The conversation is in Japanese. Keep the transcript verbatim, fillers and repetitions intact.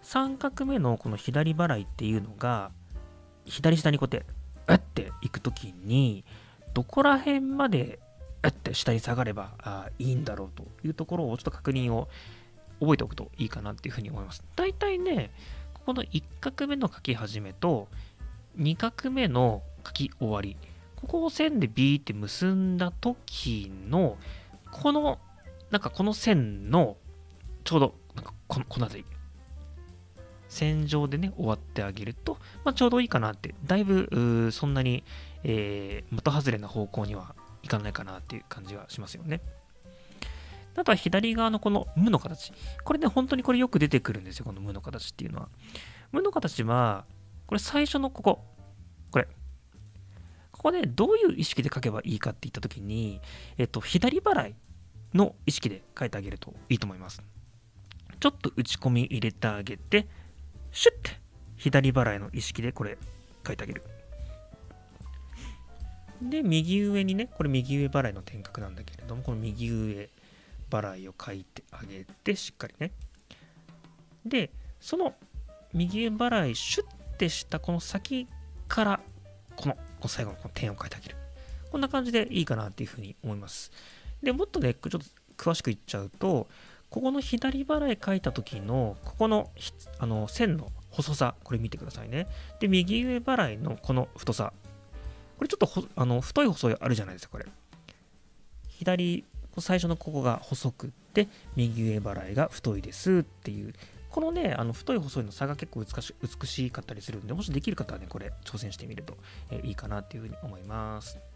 さん画目のこの左払いっていうのが、左下にこうやって、うっていくときに、どこら辺まで、うって下に下がればあいいんだろうというところをちょっと確認を覚えておくといいかなっていうふうに思います。だいたいね、ここのいち画目の書き始めと、に画目の書き終わり、ここを線でビーって結んだ時の、この、なんかこの線の、ちょうど、なんかこの、この辺り、線上でね、終わってあげると、まあ、ちょうどいいかなって、だいぶ、そんなに、えー、的外れな方向にはいかないかなっていう感じはしますよね。あとは左側のこの無の形。これね、本当にこれよく出てくるんですよ、この無の形っていうのは。無の形は、これ最初のここ。これ。ここね、どういう意識で書けばいいかって言ったときに、えっと、左払いの意識で書いてあげるといいと思います。ちょっと打ち込み入れてあげて、シュッて左払いの意識でこれ書いてあげる。で、右上にね、これ右上払いの点画なんだけれども、この右上払いを書いてあげて、しっかりね。で、その右上払い、シュッてしたこの先から、この最後のこの点を書いてあげる。こんな感じでいいかなっていうふうに思います。で、もっとね、ちょっと詳しく言っちゃうと、ここの左払い書いた時の、ここのあの線の細さ、これ見てくださいね。で、右上払いのこの太さ。これちょっとほあの太い細いあるじゃないですか、これ。左、最初のここが細くって、右上払いが太いですっていう、このね、あの太い細いの差が結構美し美しかったりするんで、もしできる方はね、これ挑戦してみるといいかなっていうふうに思います。